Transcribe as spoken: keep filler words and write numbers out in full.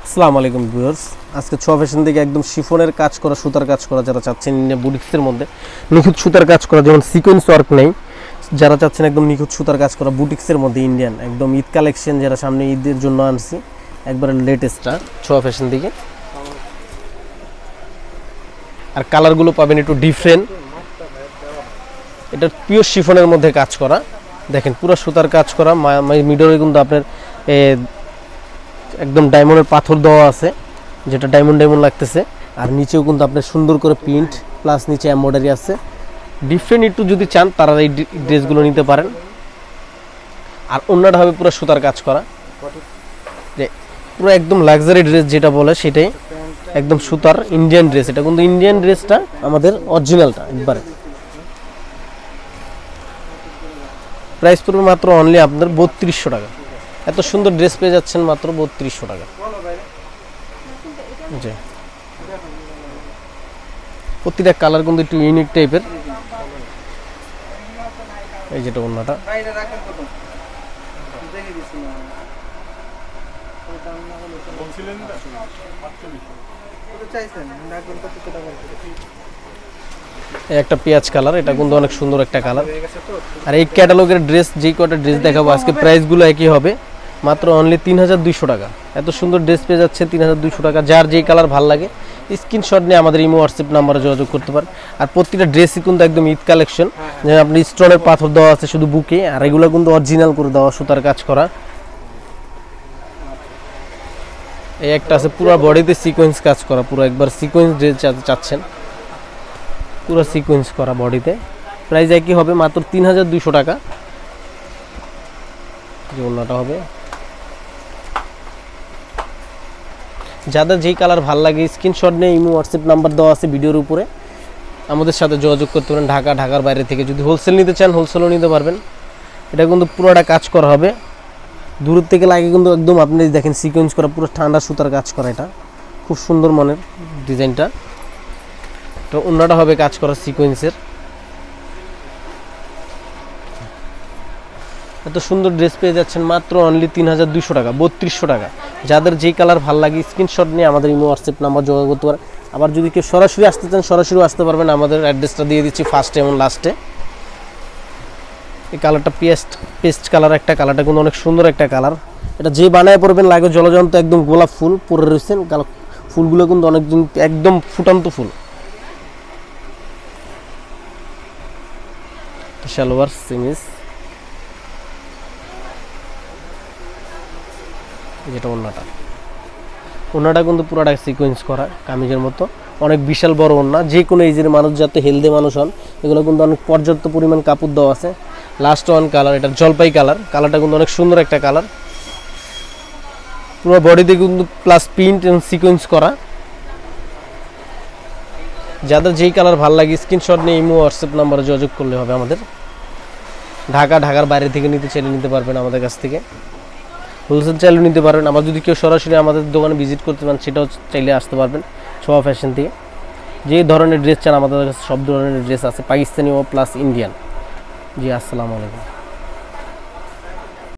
আসসালামু আলাইকুম ভিউয়ার্স, আজকে ছোঁয়া ফ্যাশন থেকে একদম শিফনের কাজ করা, সুতার কাজ করা যারা চাচ্ছেন বুটিক্সের মধ্যে নিখুঁত সুতার কাজ করা, যেমন সিকোয়েন্স ওয়ার্ক নেই, যারা চাচ্ছেন একদম নিখুঁত সুতার কাজ করা বুটিক্সের মধ্যে ইন্ডিয়ান একদম ঈদ কালেকশন, যারা সামনে ঈদের জন্য আনছি একবারে লেটেস্টটা ছোঁয়া ফ্যাশন থেকে। আর কালারগুলো পাবেন একটু ডিফারেন্ট, এটা পিওর শিফনের মধ্যে কাজ করা, দেখেন পুরো সুতার কাজ করা, মিডলে কিন্তু আপনার একদম ডায়মন্ডের পাথর দেওয়া আছে, যেটা ডায়মন্ড ডায়মন্ড লাগতেছে। আর নিচেও কিন্তু আপনার সুন্দর করে প্রিন্ট প্লাস নিচে এমব্রয়ডারি আছে। ডিফারেন্ট একটু যদি চান তারা এই ড্রেসগুলো নিতে পারেন। আর অন্যটা হবে পুরো সুতার কাজ করা, পুরো একদম লাক্সারি ড্রেস যেটা বলে সেটাই, একদম সুতার ইন্ডিয়ান ড্রেস। এটা কিন্তু ইন্ডিয়ান ড্রেসটা আমাদের অরিজিনালটা একবারে। প্রাইস পড়বে মাত্র অনলি আপনাদের বত্রিশশো টাকা। এত সুন্দর ড্রেস পেয়ে যাচ্ছেন মাত্র বত্রিশশো টাকা। জি, প্রতিটা কালার কিন্তু একটু ইউনিক টাইপের। এই যেটা অন্যটা, একটা পেঁয়াজ কালার, এটা কিন্তু অনেক সুন্দর একটা কালার। আর এই ক্যাটালগের ড্রেস যে কটা ড্রেস দেখাবো আজকে প্রাইসগুলো একই হবে, মাত্র অনলি তিন হাজার দুইশো টাকা। এত সুন্দর ড্রেস পেয়ে যাচ্ছে তিন হাজার দুইশো টাকা। যার যেই কালার ভালো লাগে স্ক্রিনশট নিয়ে আমাদের ইমো হোয়াটসঅ্যাপ নাম্বারে যোগাযোগ করতে পারেন। আর প্রতিটা ড্রেসই কিন্তু একদম ঈদ কালেকশন, যেমন আপনি স্টোনের পাথর দেওয়া আছে শুধু বুকে, আর এগুলো কিন্তু অরিজিনাল করে দেওয়া সুতার কাজ করা। এই একটা আছে পুরো বডিতে সিকোয়েন্স কাজ করা, পুরো একবার সিকোয়েন্স ড্রেস চাচ্ছেন, পুরো সিকোয়েন্স করা বডিতে। প্রাইস একই হবে মাত্র তিন হাজার দুইশো টাকা। যে অন্যটা হবে, যাদের যেই কালার ভালো লাগে স্ক্রিনশট নিয়ে ইমো হোয়াটসঅ্যাপ নাম্বার দেওয়া আছে ভিডিওর উপরে, আমাদের সাথে যোগাযোগ করতে পারেন। ঢাকা ঢাকার বাইরে থেকে যদি হোলসেল নিতে চান হোলসেলও নিতে পারবেন। এটা কিন্তু পুরোটা কাজ করা হবে, দূর থেকে লাগে কিন্তু একদম আপনি দেখেন সিকোয়েন্স করা, পুরো ঠান্ডা সুতার কাজ করা। এটা খুব সুন্দর মনের ডিজাইনটা। তো অন্যটা হবে কাজ করা সিকোয়েন্সের। এত সুন্দর ড্রেস পেয়ে যাচ্ছেন মাত্র অনলি তিন হাজার দুইশো টাকা, বত্রিশশো টাকা। যাদের যেই কালার ভালো লাগে স্ক্রিনশট নিয়ে আমাদের ইমো হোয়াটসঅ্যাপ নাম্বার যোগাযোগ করতে পারেন। আবার যদি কেউ সরাসরি আসতে চান সরাসরি আসতে পারবেন, আমাদের অ্যাড্রেসটা দিয়ে দিচ্ছি ফার্স্টে এবং লাস্টে। এই কালারটা পেস্ট পেস্ট কালার, একটা কালারটা কিন্তু অনেক সুন্দর একটা কালার। এটা যে বানায় পড়বেন লাগে জলজন্ত একদম গোলাপ ফুল পরে রয়েছেন, ফুলগুলো কিন্তু অনেকদিন একদম ফুটান্ত ফুল। সালোয়ার সিমিস, যেটা ওন্নাটা, ওন্নাটা কিন্তু পুরোটা সিকোয়েন্স করা কামিজের মতো, অনেক বিশাল বড় ওন্না। যে কোনো এজের মানুষ যাতে হেলদি মানুষ হন, এগুলো কিন্তু অনেক পর্যাপ্ত পরিমাণ কাপড় দেওয়া আছে। লাস্ট ওয়ান কালার, এটা জলপাই কালার, কালারটা কিন্তু অনেক সুন্দর একটা কালার। পুরো বডিতে কিন্তু প্লাস প্রিন্ট এবং সিকোয়েন্স করা। যাদের যেই কালার ভালো লাগে স্ক্রিনশট নিয়ে ইমো হোয়াটসঅ্যাপ নাম্বারে যোগাযোগ করলে হবে আমাদের। ঢাকা ঢাকার বাইরে থেকে নিতে চাইলে নিতে পারবেন আমাদের কাছ থেকে, হোলসেল চাইলেও নিতে পারবেন। আবার যদি কেউ সরাসরি আমাদের দোকানে ভিজিট করতে পারেন সেটাও চাইলে আসতে পারবেন ছোঁয়া ফ্যাশন থেকে। যে ধরনের ড্রেস চান আমাদের কাছে সব ধরনের ড্রেস আছে, পাকিস্তানি ও প্লাস ইন্ডিয়ান। জি, আসসালামু আলাইকুম।